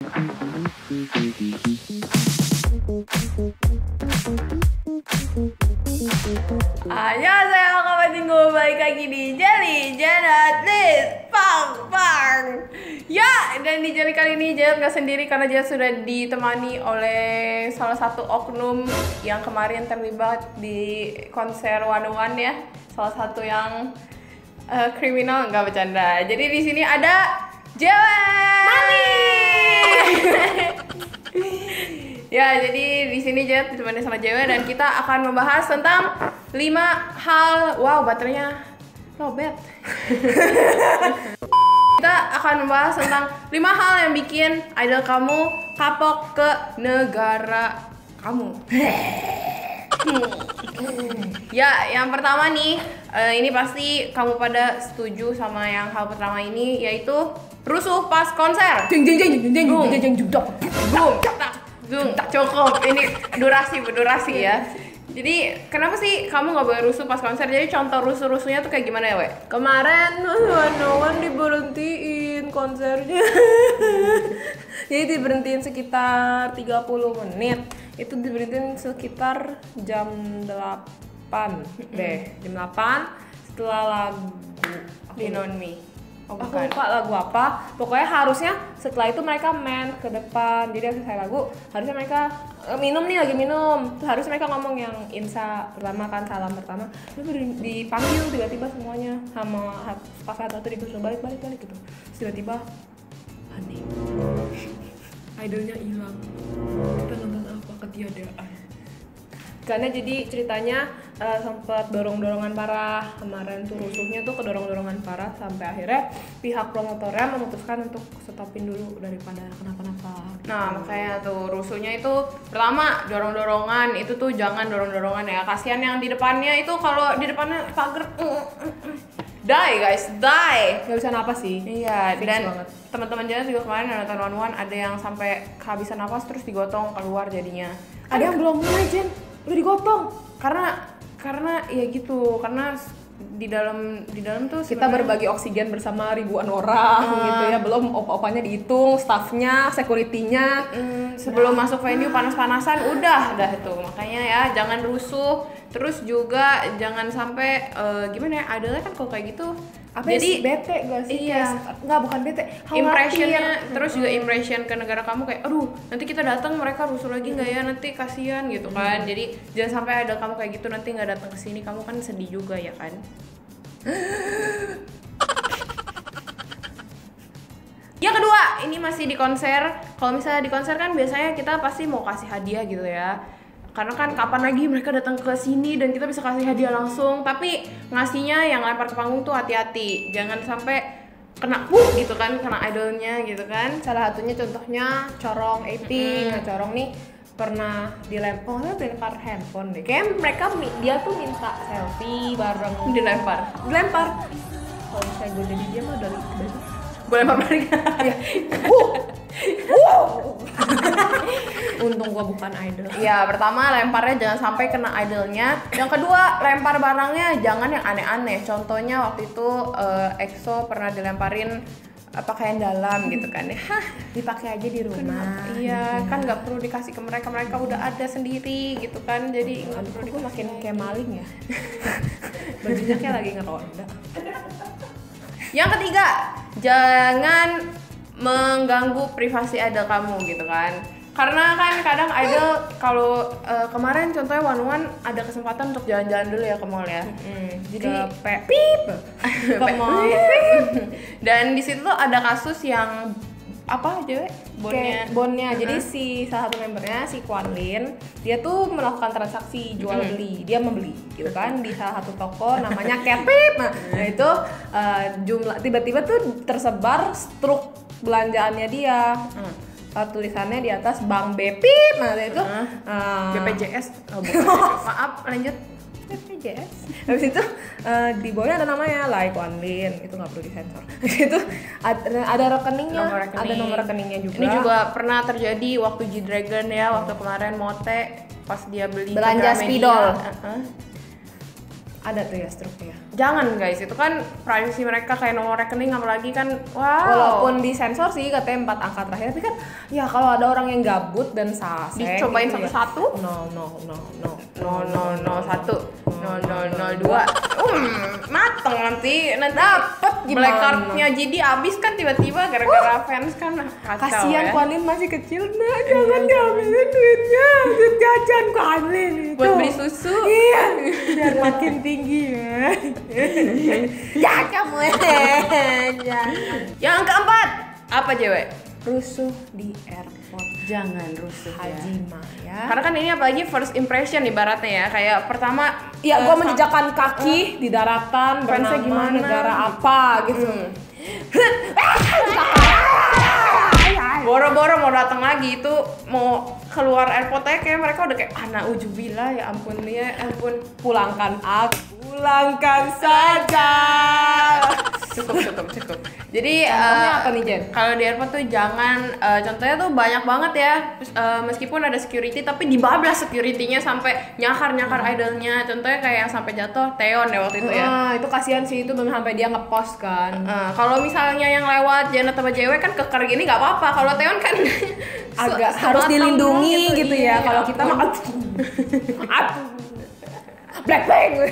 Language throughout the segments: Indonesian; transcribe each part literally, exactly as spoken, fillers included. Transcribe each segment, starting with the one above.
Ayo saya kawan tinggu balik lagi di Jelly Janet List Pang Pang. Ya, dan di Jelly kali ini Janet gak sendiri karena Janet sudah ditemani oleh salah satu oknum yang kemarin terlibat di konser One One ya. Salah satu yang uh, kriminal, nggak bercanda. Jadi di sini ada Janet. Mali. Ya, jadi di sini Jet ditemani sama Jewe dan kita akan membahas tentang lima hal. Wow, baterainya lowbat. Kita akan membahas tentang lima hal yang bikin idol kamu kapok ke negara kamu. Ya, yang pertama nih, uh, ini pasti kamu pada setuju sama yang hal pertama ini, yaitu rusuh pas konser. Jeng jeng jeng jeng jeng jeng jeng judok. Boom. Zoom, cukup. Ini durasi berdurasi ya. Jadi kenapa sih kamu nggak boleh rusuh pas konser? Jadi contoh rusuh-rusuhnya tuh kayak gimana ya, We? Kemarin One One diberhentiin konsernya. Jadi diberhentiin sekitar tiga puluh menit. Itu diberhentiin sekitar jam delapan deh. Jam delapan setelah lagu Di Non Me. Oh, aku lupa lagu apa. Pokoknya harusnya setelah itu mereka main ke depan. Jadi habis selesai lagu, harusnya mereka uh, minum nih, lagi minum. Terus harusnya mereka ngomong yang insa pertama kan, salam pertama. Terus dipanggil tiba-tiba semuanya sama pas satu disuruh balik balik balik gitu. Terus tiba-tiba aneh. Idolnya hilang. Kita nonton apa, ketiadaan. Karena jadi ceritanya uh, sempat dorong-dorongan parah. Kemarin tuh rusuhnya tuh kedorong-dorongan parah sampai akhirnya pihak promotornya memutuskan untuk stopin dulu daripada kenapa-napa. Nah, makanya tuh rusuhnya itu pertama dorong-dorongan, itu tuh jangan dorong-dorongan ya. Kasihan yang di depannya itu, kalau di depannya pagar die guys, die. Gak bisa napas sih. Iya, Fix dan banget. teman-teman Janet juga kemarin yang nonton One One ada yang sampai kehabisan napas terus digotong keluar jadinya. Ada yang belum mulai, Jen. Udah digotong. Karena karena ya gitu, karena di dalam di dalam tuh Kita sebenarnya- berbagi oksigen bersama ribuan orang uh, gitu ya. Belum op-opanya dihitung, staffnya, security-nya. mm, sebelum nah. masuk venue panas-panasan udah dah itu. Makanya ya jangan rusuh. Terus juga jangan sampai uh, gimana ya, idolnya kan kalau kayak gitu Apa jadi sih, bete gak sih? iya. Nggak, bukan bete, khawatir. Impressionnya, terus juga impression ke negara kamu kayak, aduh nanti kita datang mereka rusuh lagi nggak ya, nanti kasihan gitu kan. hmm. Jadi jangan sampai idol kamu kayak gitu nanti nggak datang ke sini, kamu kan sedih juga ya kan. Yang kedua, ini masih di konser. Kalau misalnya di konser kan biasanya kita pasti mau kasih hadiah gitu ya. Karena kan kapan lagi mereka datang ke sini dan kita bisa kasih hadiah langsung. Tapi ngasihnya yang lempar ke panggung tuh hati-hati. Jangan sampai kena puh gitu kan, kena idolnya gitu kan. Salah satunya contohnya Corong delapan. Mm-hmm. Nah, Corong nih pernah dilempar, oh dilempar handphone deh. Kayaknya mereka dia tuh minta selfie bareng. Dilempar. Dilempar. Kalau misalnya gue jadi dia mah dari dari Gue lempar balik. ya. Wuh. Wow. Untung gue bukan idol. Ya, pertama lemparnya jangan sampai kena idolnya. Yang kedua, lempar barangnya jangan yang aneh-aneh. Contohnya waktu itu uh, E X O pernah dilemparin uh, pakaian dalam gitu kan ya. Hah, Dipakai aja di rumah. iya, gitu. kan nggak perlu dikasih ke mereka, mereka udah ada sendiri gitu kan. Jadi nggak Aduh, perlu gue makin dikasih. kayak maling ya. Bajunya kayak lagi ngeronda. Yang ketiga, jangan mengganggu privasi idol kamu gitu kan. Karena kan kadang idol kalau uh, kemarin contohnya One One ada kesempatan untuk jalan-jalan dulu ya ke mall ya. Hmm, Jadi ke pip ke mall. Dan di situ tuh ada kasus yang apa aja, We? Bonnya. Kayak bonnya. Uh-huh. Jadi si salah satu membernya si Kwan Lin, dia tuh melakukan transaksi jual Mm-hmm. beli, dia membeli gitu kan di salah satu toko namanya Kepip. Nah, nah itu uh, jumlah tiba-tiba tuh tersebar struk belanjaannya dia. Hmm. Uh, tulisannya di atas Bank B P I. Nah, itu Uh-huh. uh, B P J S. Oh, bukan. Maaf, lanjut. B P J S. Habis itu uh, di bawahnya ada namanya Lai Kwan Lin, itu nggak perlu disensor. Itu ada, ada rekeningnya, Nomor rekening. ada nomor rekeningnya juga. Ini juga pernah terjadi waktu G-Dragon ya, waktu kemarin Mote pas dia beli Belanja Gramedia. spidol. Uh-huh. Ada tuh ya struknya. Jangan guys, itu kan privacy mereka kayak nomor rekening apalagi kan. Wow. Walaupun disensor sih katanya empat angka terakhir, tapi kan ya kalau ada orang yang gabut dan sasek dicobain gitu satu-satu. Ya. No no no no. nol nol nol satu nol nol nol dua. Um, mateng nanti nanti dapet gimana? Black card-nya jadi abis kan tiba-tiba gara-gara fans kan kacau. Kasihan ya. Kuan Lin masih kecil, nah jangan diambilin duitnya, duit jajan Kuan Lin itu. Buat beli susu. Iya, biar makin tinggi ya. Ya kamu jangan. Yang keempat, apa cewek? Rusuh di airport. Jangan rusuh ya. Haji Maya. Karena kan ini apalagi first impression ibaratnya ya. Kayak pertama Iya, eh, gua sam- menjejakkan kaki di daratan Fansnya bernama gimana? negara apa gitu. Hmm. Boro-boro mau datang lagi itu mau keluar airportnya kayak mereka udah kayak anak ujubillah ya ampun ya ampun. Pulangkan aku, pulangkan saja. Cukup cukup cukup. Jadi Contohnya eh, apa nih, Jen? Kalau di airport tuh jangan eh, contohnya tuh banyak banget ya. Eh, meskipun ada security tapi dibablas security-nya sampai nyakar-nyakar idolnya. Contohnya kayak yang sampai jatuh Taeyeon ya waktu itu ya. Ah, itu kasihan sih itu belum sampai dia ngepost kan. Eh, kalau misalnya yang lewat Janet sama Jewe kan keker gini nggak apa-apa. Kalau Taeyeon kan Agak se- harus sebatang dilindungi doang gitu, Iya, ya. Kalau kita mah aduh. Blackpink.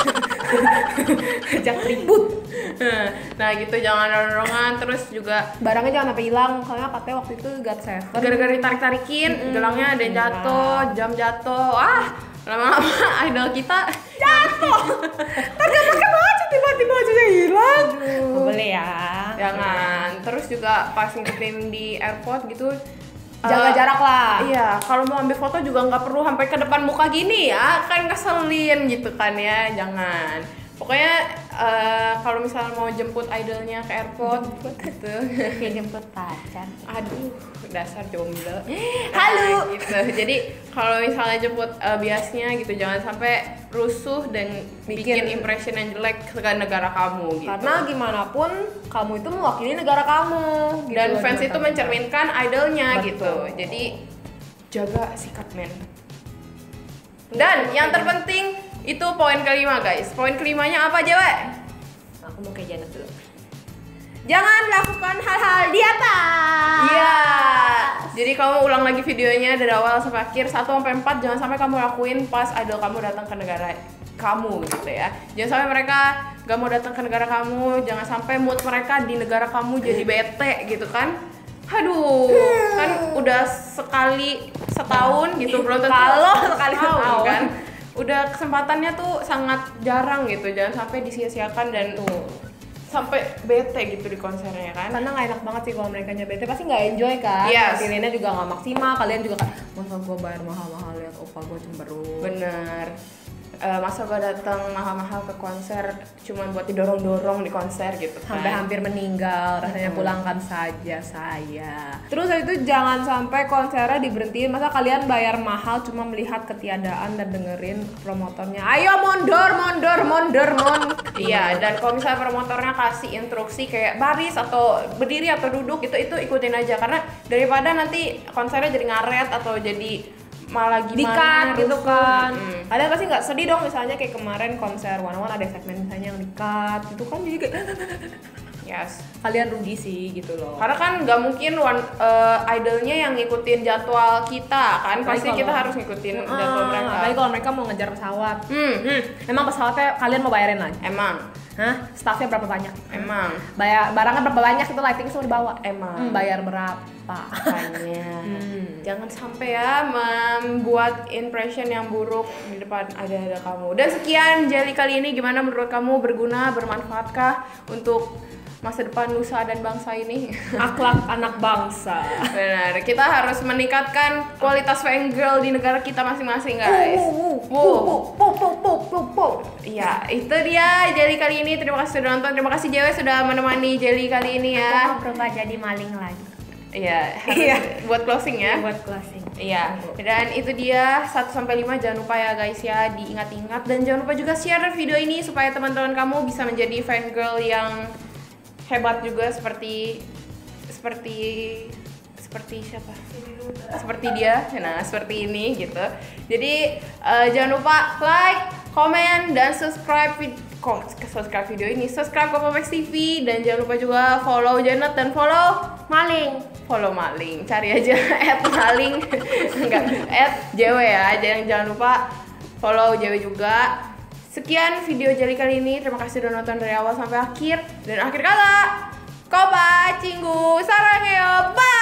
Ajak ribut. Nah gitu jangan dorong-dorongan terus juga Barangnya jangan sampai hilang, soalnya katanya waktu itu God Seven gara-gara ditarik-tarikin Mm-mm. gelangnya ada yang Iya. jatuh, jam jatuh. Ah, lama-lama idol kita jatuh. Tergambarkan aja tiba-tiba bajunya hilang. Nggak boleh ya. jangan. Terus juga pas ngikutin di airport gitu Jaga eh, jarak lah. Iya, kalau mau ambil foto juga nggak perlu sampai ke depan muka gini ya, kan ngeselin gitu kan ya, jangan. Pokoknya eh, kalau misalnya mau jemput idolnya ke airport gitu, Kayak jemput pacar. aduh dasar jomblo. Halo. Nah, gitu. Jadi kalau misalnya jemput eh, biasnya gitu, jangan sampai rusuh dan bikin, Bikin- impression yang jelek ke negara kamu gitu. Karena gimana pun kamu itu mewakili negara kamu. Gitu dan loh, fans di itu mata mencerminkan idolnya Betul. gitu. Jadi jaga sikap men. Dan yang terpenting itu poin kelima guys. Poin kelimanya apa Jawa? mereka. Aku mau kayak Janet dulu. Jangan lakukan hal-hal di atas. Iya. Jadi kamu ulang lagi videonya dari awal sampai akhir satu sampai empat, jangan sampai kamu lakuin pas idol kamu datang ke negara kamu gitu ya. Jangan sampai mereka gak mau datang ke negara kamu, jangan sampai mood mereka di negara kamu jadi bete gitu kan. Aduh, kan udah sekali setahun gitu belum tentu Kalau sekali setahun, setahun. kan. Udah kesempatannya tuh sangat jarang gitu, jangan sampai disia-siakan dan Tuh. sampai bete gitu di konsernya kan. Karena nggak enak banget sih kalau mereka bete, pasti nggak enjoy kan. Yes. Nilainya juga nggak maksimal, kalian juga kan masa gue bayar mahal-mahal lihat opa gue cemberut. Bener. Eh, masa gue datang mahal-mahal ke konser cuman buat didorong-dorong di konser gitu kan. Sampai hampir meninggal, rasanya Hmm. pulangkan saja saya. Terus habis itu jangan sampai konsernya diberhentiin, masa kalian bayar mahal cuma melihat ketiadaan dan dengerin promotornya. Ayo mundur, mundur, mundur, mundur. Iya, dan kalau misalnya promotornya kasih instruksi kayak baris atau berdiri atau duduk itu itu ikutin aja karena daripada nanti konsernya jadi ngaret atau jadi malah Di gimana cut gitu rusuh. kan. Mm. Kalian pasti nggak sedih dong misalnya kayak kemarin konser One on One ada segmen misalnya yang di cut gitu kan, jadi kayak Yes. kalian rugi sih gitu loh. Karena kan nggak mungkin one, eh, idolnya yang ngikutin jadwal kita kan, Apalagi pasti kalau- kita harus ngikutin Ah, jadwal mereka. Apalagi kalau mereka mau ngejar pesawat. Hmm, Hmm, emang pesawatnya kalian mau bayarin lagi? emang, Hah? Staffnya berapa banyak? emang, Bayar barangnya berapa banyak itu lighting semua dibawa? emang. Hmm, bayar berapa? Makanya Hmm. jangan sampai ya membuat impression yang buruk di depan ada-ada kamu. Dan sekian Jelly kali ini, gimana menurut kamu, berguna, bermanfaatkah untuk masa depan nusa dan bangsa ini? Akhlak anak bangsa. Benar, kita harus meningkatkan kualitas fangirl di negara kita masing-masing guys. Wow. Iya, itu dia Jelly kali ini. Terima kasih sudah nonton. Terima kasih Jewe sudah menemani Jelly kali ini ya. Aku berubah jadi maling lagi. Iya, harus Iya. buat closing ya. Buat closing. Iya, dan itu dia satu sampai lima, jangan lupa ya guys ya, diingat-ingat dan jangan lupa juga share video ini supaya teman-teman kamu bisa menjadi fangirl yang hebat juga seperti seperti seperti siapa? Seperti dia. Nah, seperti ini gitu. Jadi eh, jangan lupa like, komen dan subscribe vid- kom- subscribe video ini, subscribe Kopamex T V dan jangan lupa juga follow Janet dan follow Maling. follow Maling. Cari aja at maling enggak at J W ya. Jangan jangan lupa follow J W juga. Sekian video Jali kali ini. Terima kasih udah nonton dari awal sampai akhir. Dan akhir kata, Kopa Cinggu Sarangeo. Bye.